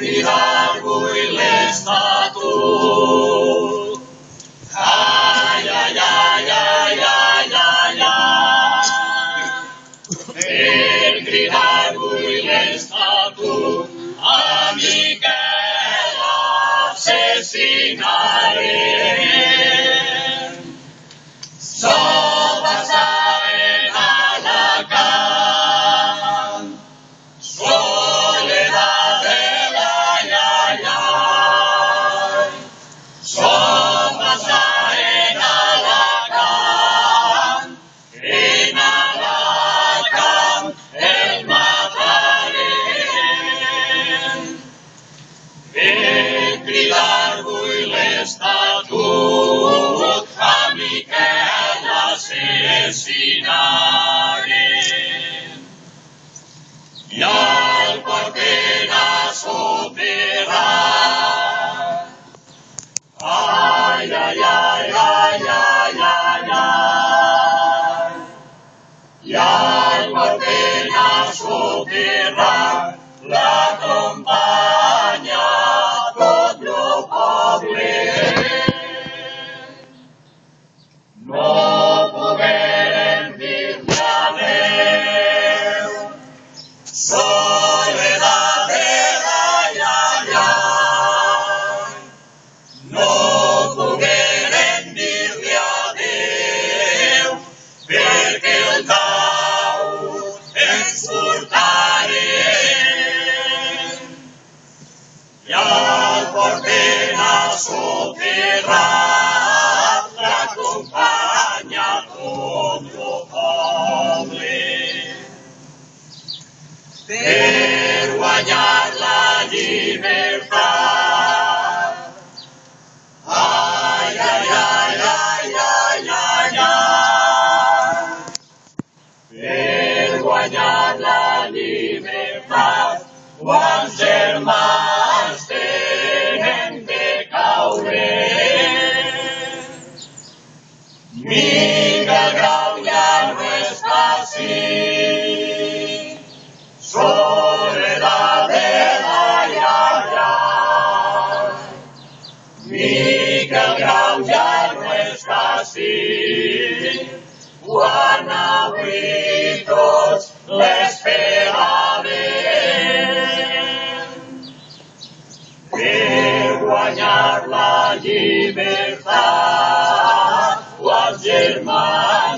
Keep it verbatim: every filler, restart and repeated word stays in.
cridar vull l'estatut. Ai, ai, ai, ai, ai, ai, ai. Per cridar vull l'estatut, a Miquel assassinarem. Sol passaren a Alacant, soledat de l'ai, ai, ai. Sol passaren a Alacant, en Alacant el matarem. Per cridar vull l'estatut, a Miquel assassinarem. I al porten a soterrar. Ai, ai, ai, ai, ai, ai, ai. I al porten a soterrar, l'acompanya tot el poble. No pogueren dir-li adeu, soledat de l'ai, ai, ai. No pogueren dir-li adeu, perquè el taüt ens portaren. I al porten a soterrar, l'acompanya tot el poble. Per guanyar la llibertat. Ai, ai, ai, ai, ai, ai, ai. Per guanyar la llibertat, quants germans tenen de caure. Miquel Grau ja no està ací, soledat de l'ai, ai, ai. Miquel Grau ja no està ací, quan avui tots l'esperaven. Per guanyar la llibertat, quants germans